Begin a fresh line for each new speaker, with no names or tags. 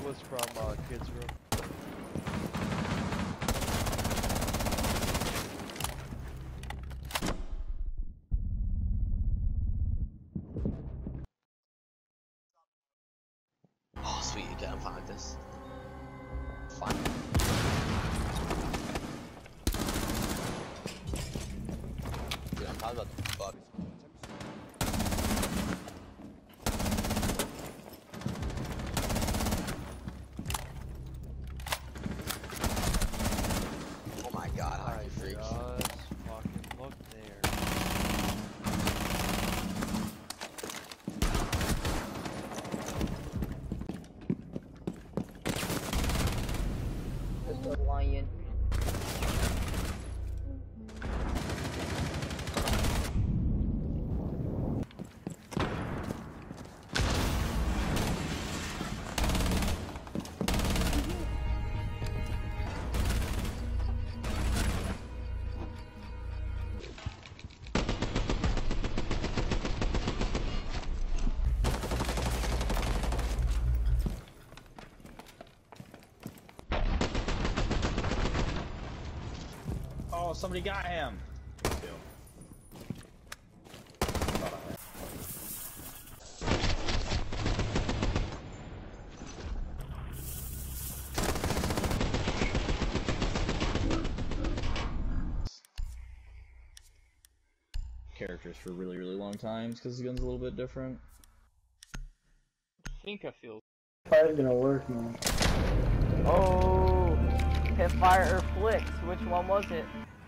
was from kids' room.
Oh, sweet, you can't find this. Fine. Dude, I'm talking about the fuck. Oh my god, hockey freaks.
Just fucking look there.
It's a lion.
Oh, somebody got him! Characters for really, really long times because the gun's a little bit different.
I think I feel.
Fire's gonna work, man.
Oh, hip fire or flicks? Which one was it?